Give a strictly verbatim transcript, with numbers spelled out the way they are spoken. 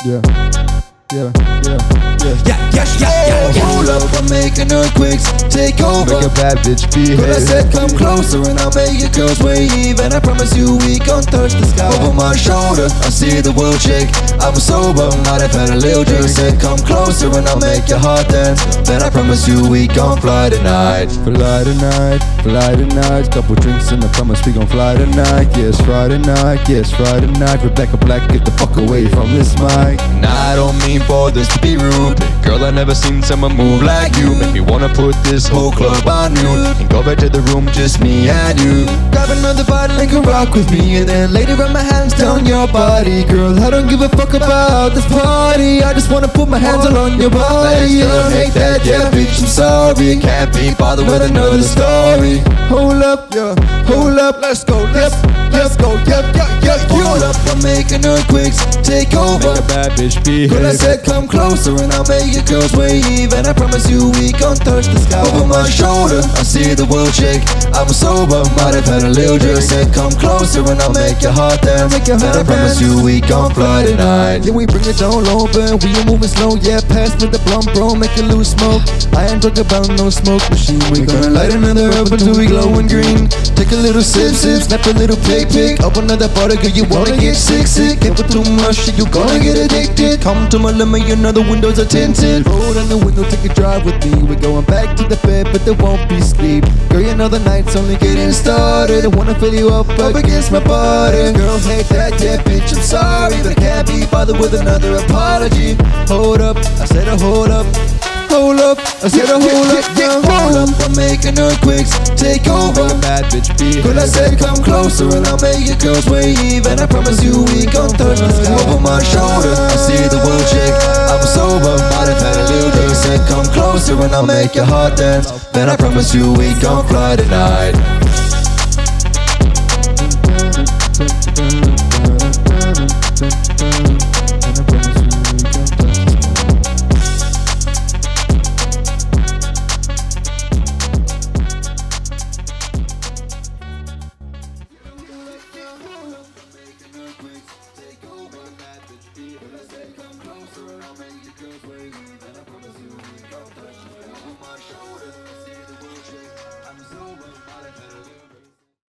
Yeah, yeah, yeah, yeah. Yeah, yeah, yeah, yeah, yeah. Hold up, I'm making earthquakes take over. Make a bad bitch behave. But I said come closer and I'll make your girls wave. And I promise you we gon' touch the sky. Over my shoulder, I see the world shake. I'm sober, might have had a little drink. Said come closer and I'll make your heart dance. Then I promise you we gon' fly tonight. Fly tonight, fly tonight. Couple drinks and I promise we gon' fly tonight. Yes, Friday night, yes, Friday night. Rebecca Black, get the fuck away from this mic. Nah, I don't mean for this to be rude, but girl, I never seen someone move like you. Make me wanna put this whole club on mute and go back to the room, just me and you. Grab another bottle and can rock with me, and then later run my hands down your body. Girl, I don't give a fuck about this party. I just wanna put my hands all on your body. I don't hate that, yeah, bitch, I'm sorry. Can't be bothered with another story. Hold up, yeah, hold up, let's go, let's, let's go, yep, yep, yep. Hold up, I'm making earthquakes take over. Make a bad bitch behave. But I said come closer and I'll make your girls wave. And I promise you we gon' touch the sky. Over my shoulder, I see the world shake. I'm sober, might have had a little drink. Said come closer and I'll make your heart dance. And I promise you we gon' fly tonight. Yeah, we bring it down low, but we ain't moving slow. Yeah, pass me the blunt, bro, make it loose smoke. I ain't talking about no smoke machine. We gonna light another up until we glowing green. Take a little sip, sip, snap a little pick, pick. Up another bottle, girl, you wanna get sick, sick. Can't put too much shit, you gonna get addicted. Come to my limit, you know the windows are tinted. Roll down the window, take a drive with me. We're going back to the bed, but there won't be sleep. Girl, you know the night's only getting started. I wanna fill you up, up against my body. Girls hate that, yeah, bitch, I'm sorry, but I can't be bothered with another apology. Hold up, I said a hold up. Hold up, I said a hold up, yeah, hold up, I'm making earthquakes take over. Make a bad bitch behave. But I said come closer and I'll make your girls wave. And I promise you we gon' touch the sky. Over my shoulder, I see the world shake. I'm sober, might have had a little drink. Said come closer and I'll make your heart dance. Then I promise you we gon' fly tonight.